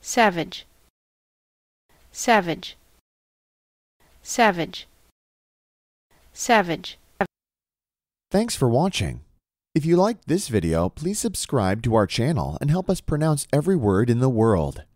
savage, savage, savage, savage. Thanks for watching. If you liked this video, please subscribe to our channel and help us pronounce every word in the world.